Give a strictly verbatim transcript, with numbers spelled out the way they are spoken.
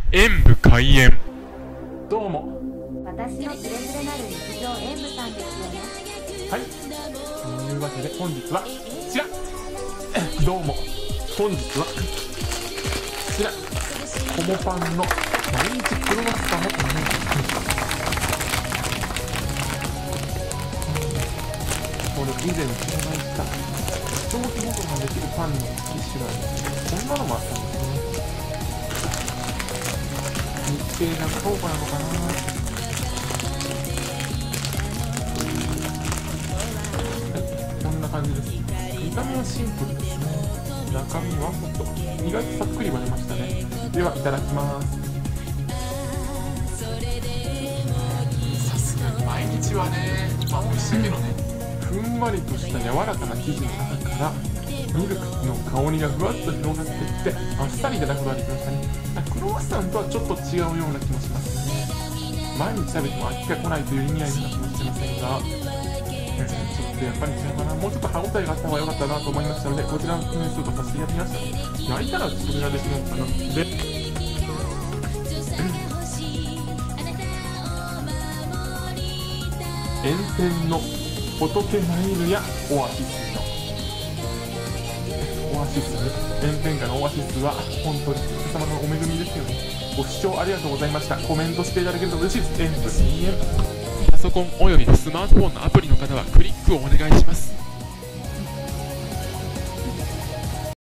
演武開演。 どうも。 私のつれづれなる日常演武さんですよね。 はい。というわけで本日はこちら。どうも。本日はこちら。コモパンの毎日クロワッサンをお願いします。これ以前紹介した長期保存ができるパンの一種なんですけど、こんなのもあったんですね。日程が高価なのかな。こんな感じです。見た目はシンプルですね。中身はもっと意外とさっくり割れましたね。ではいただきます。さすがに毎日はね、まあ美味しいけどね、ふんわりとした柔らかな生地の中からミルクの香りがふわっと広がっていって、あっさりいただくことができましたね。クロワッサンとはちょっと違うような気もしますね。毎日食べても飽きが来ないという意味合いなのかもしれませんが、ちょっとやっぱり違うかな。もうちょっと歯応えがあった方が良かったなと思いましたので、こちらの説明するとさせていただきました。焼いたらそれができるのかな。で、炎天の仏ナイルやオアシスのオアシスね、炎天下のオアシスは本当に神様のお恵みですよね。ご視聴ありがとうございました。コメントしていただけると嬉しいです。演武開演。 パソコンおよびスマートフォンのアプリの方はクリックをお願いします。